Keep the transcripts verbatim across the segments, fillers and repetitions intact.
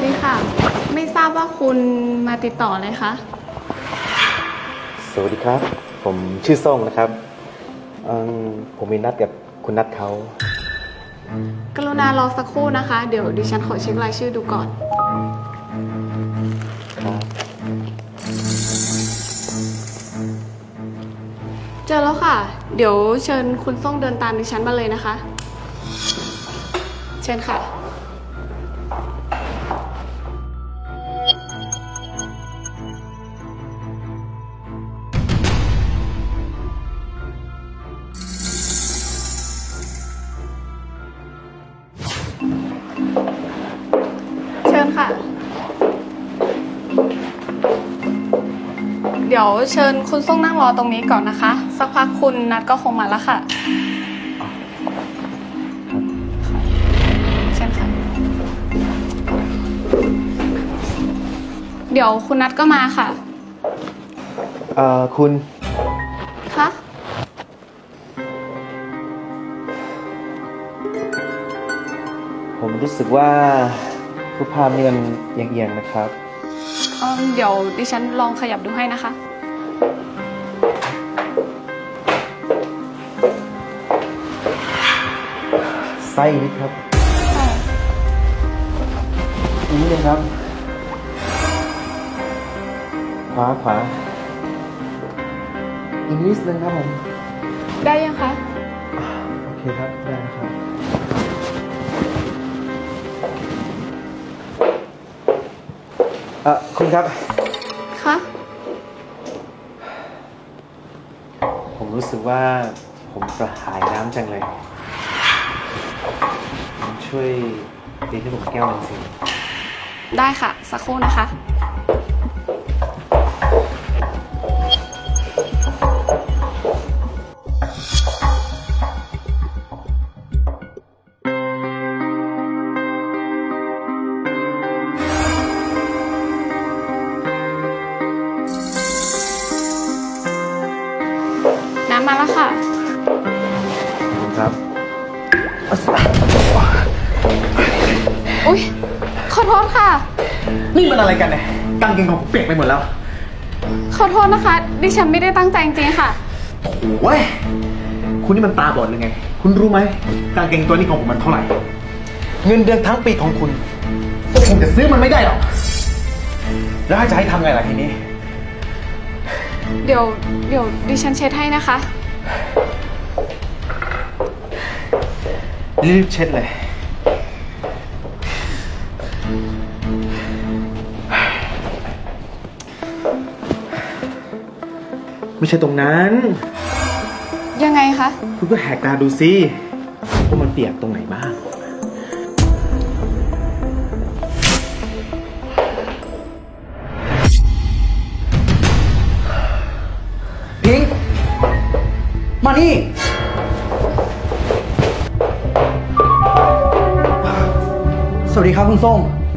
ดีค่ะไม่ทราบว่าคุณมาติดต่ออะไรคะสวัสดีครับผมชื่อส้มนะครับผมมีนัดกับคุณนัดเขากรุณารอสักครู่นะคะเดี๋ยวดิฉันขอเช็ครายชื่อดูก่อนครับเจอแล้วค่ะเดี๋ยวเชิญคุณส้มเดินตามดิฉันมาเลยนะคะเชิญค่ะเชิญค่ะเดี๋ยวเชิญคุณส้มนั่งรอตรงนี้ก่อนนะคะสักพักคุณนัดก็คงมาแล้วค่ะเชิญค่ะเดี๋ยวคุณนัดก็มาค่ะเอ่อคุณคะผมรู้สึกว่ารูปภาพนี่มันเอียงๆนะครับเดี๋ยวดิฉันลองขยับดูให้นะคะไส้นิดครับนี้เลยครับขวาขวาอีกนิดนึงครับผมได้ยังคะโอเคครับได้ครับเอ่อคุณครับคะผมรู้สึกว่าผมกระหายน้ำจังเลยช่วยเลี้ยงให้ผมแก้วนึงสิได้ค่ะสักครู่นะคะน้ำมาแล้วค่ะครับอุ๊ยขอโทษค่ะนี่มันอะไรกันเนี่ยกางเกงของผมเปียกไปหมดแล้วขอโทษนะคะดิฉันไม่ได้ตั้งใจจริงๆค่ะโอ้ยคุณนี่มันตาบอดหรือไงคุณรู้ไหมกางเกงตัวนี้ของผมมันเท่าไหร่เงินเดือนทั้งปีของคุณพวกผมจะซื้อมันไม่ได้หรอกแล้วจะให้ทำไงล่ะทีนี้เดี๋ยวเดี๋ยวดิฉันเช็ดให้นะคะรีบเช็ดเลยไม่ใช่ตรงนั้นยังไงคะคุณก็แหกตาดูสิว่ามันเปียกตรงไหนบ้างพิงค์มานี่สวัสดีครับคุณส้ม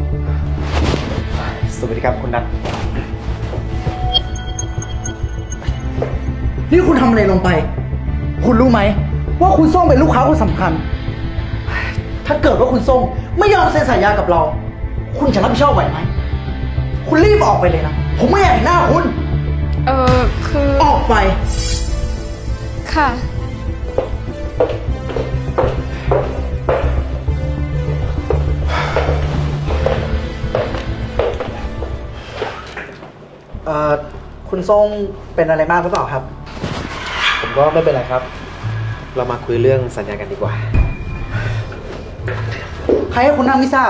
สวัสดีครับคุณนัทนี่คุณทำอะไรลงไปคุณรู้ไหมว่าคุณส้มเป็นลูกค้าคนสำคัญถ้าเกิดว่าคุณส้มไม่ยอมเซ็นสัญญากับเราคุณจะรับผิดชอบไหวไหมคุณรีบออกไปเลยนะผมไม่อยากเห็นหน้าคุณเออคือออกไปค่ะเอ่อคุณส้มเป็นอะไรมากหรือเปล่าครับผมก็ไม่เป็นไรครับเรามาคุยเรื่องสัญญากันดีกว่าใครให้คุณนั่งไม่ทราบ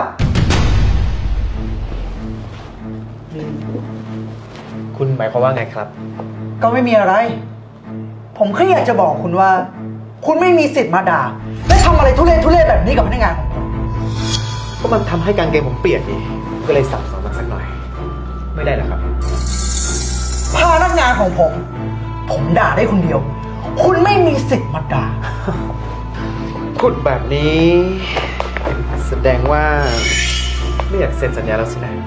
คุณหมายความว่าไงครับก็ไม่มีอะไรผมแค่อยากจะบอกคุณว่าคุณไม่มีสิทธิ์มาด่าและทำอะไรทุเรศทุเรศแบบนี้กับพนักงานของผมก็มันทำให้กางเกงผมเปียกนี่ก็เลยสั่งสอนมันสักหน่อยไม่ได้หรอครับพนักงานของผมผมด่าได้คนเดียวคุณไม่มีสิทธิ์มาด่าพูดแบบนี้แสดงว่าไม่อยากเซ็นสัญญาแล้วสินะ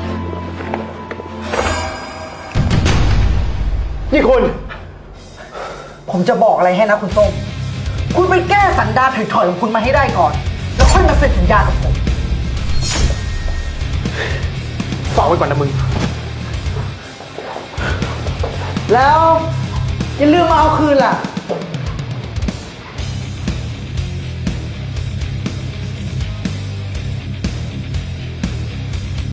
นี่คุณผมจะบอกอะไรให้นะคุณส้มคุณไปแก้สันดานถอยๆของคุณมาให้ได้ก่อนแล้วค่อยมาเซ็นสัญญากับผมฝากไว้ก่อนนะมึงแล้วอย่าลืมมาเอาคืนล่ะ